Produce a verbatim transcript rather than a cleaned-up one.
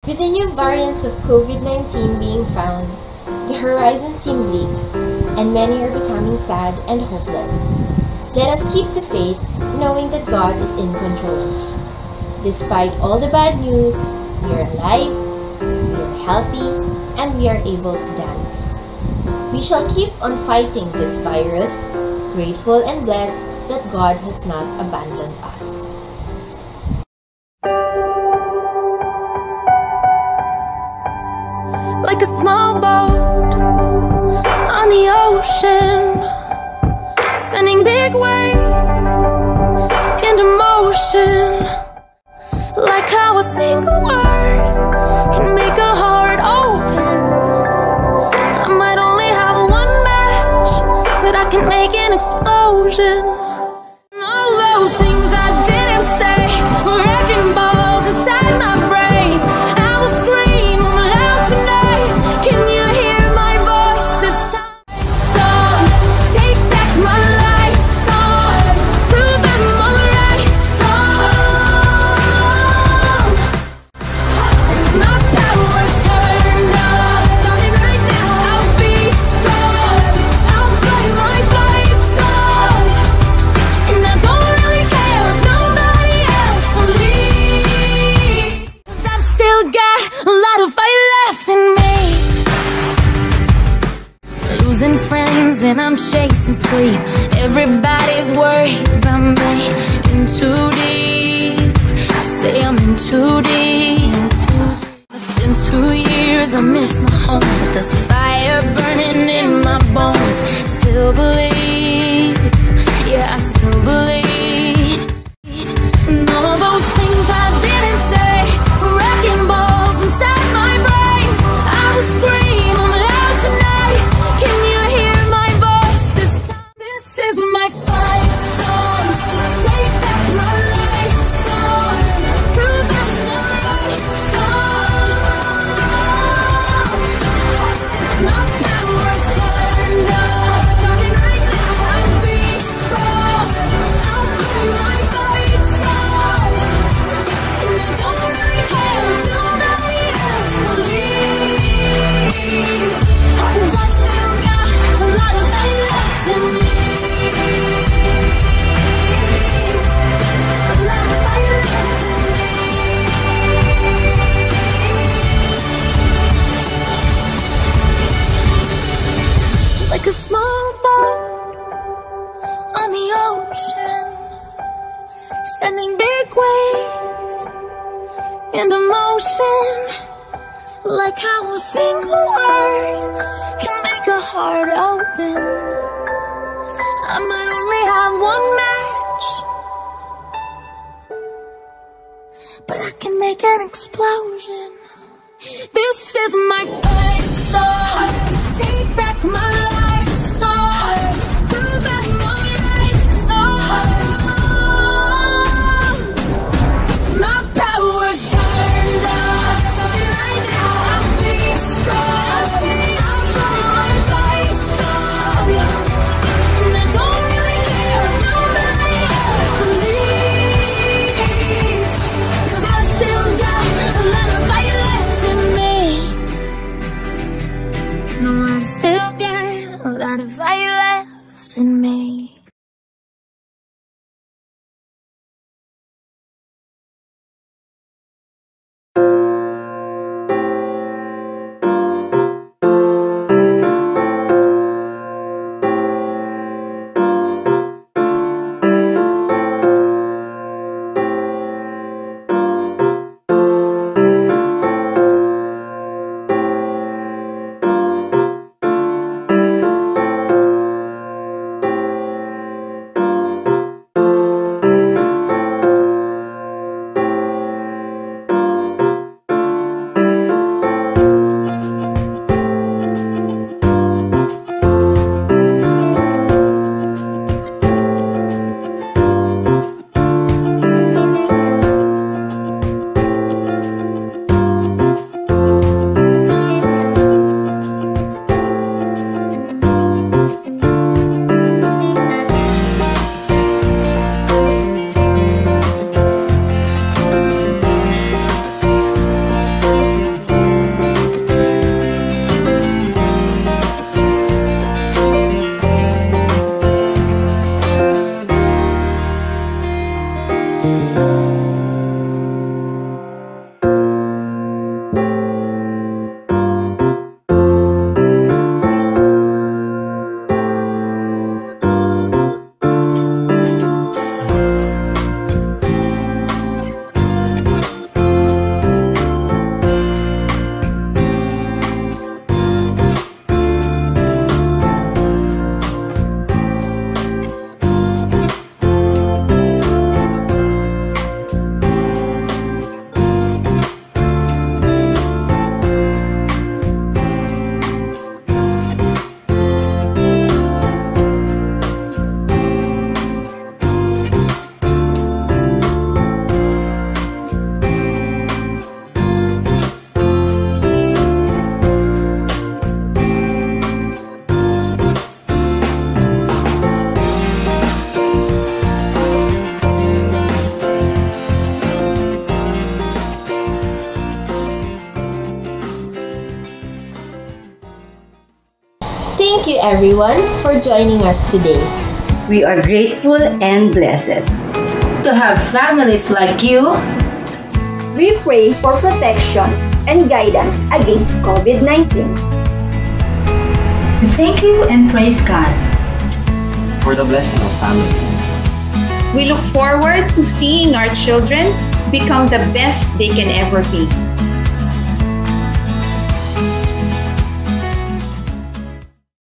With the new variants of COVID nineteen being found, the horizon seems bleak, and many are becoming sad and hopeless. Let us keep the faith, knowing that God is in control. Despite all the bad news, we are alive, we are healthy, and we are able to dance. We shall keep on fighting this virus, grateful and blessed that God has not abandoned us. Like a small boat on the ocean, sending big waves into motion. Like how a single word can make a heart open. I might only have one match, but I can make an explosion. All those things I didn't say were wrecking balls inside my brain. I will scream loud tonight. Can you hear my voice this time? Song, take back my life. Song, prove I'm alright. Song, my power's turned up. Starting right now, I'll be strong. I'll play my fight song, and I don't really care if nobody else believes, 'cause I've still got a lot of fight left in me. Losing friends and I'm chasing sleep. Everybody's worried about me. In too deep, I say I'm in too deep. It's been two years, I miss my home, but there's a fire burning in my bones. Still believe, yeah, I still believe. And all those things I didn't say were wrecking balls inside my brain. I will scream loud tonight. Can you hear my voice this time? This is my fight song. Take back my life song. Prove I'm alright song. My power's turned up. Starting right now, I'll be strong. I'll play my fight song, and I don't really care if nobody else believes, 'cause I still got a lot of fight left in me. A lot of fight left in me. Like a small boat on the ocean, sending big waves into motion. Like how a single word can make a heart open. I might only have one match, but I can make an explosion. This is my fight song. Take back my life song. Prove I'm alright song. My power's turned up. Starting right now, I'll be strong. I'll play my fight song, and I don't really care if nobody else believes, 'cause I still got a lot of fight left in me. No, I've still got a lot of fire left in me. Thank you everyone for joining us today. We are grateful and blessed to have families like you. We pray for protection and guidance against COVID nineteen. Thank you and praise God for the blessing of families. We look forward to seeing our children become the best they can ever be.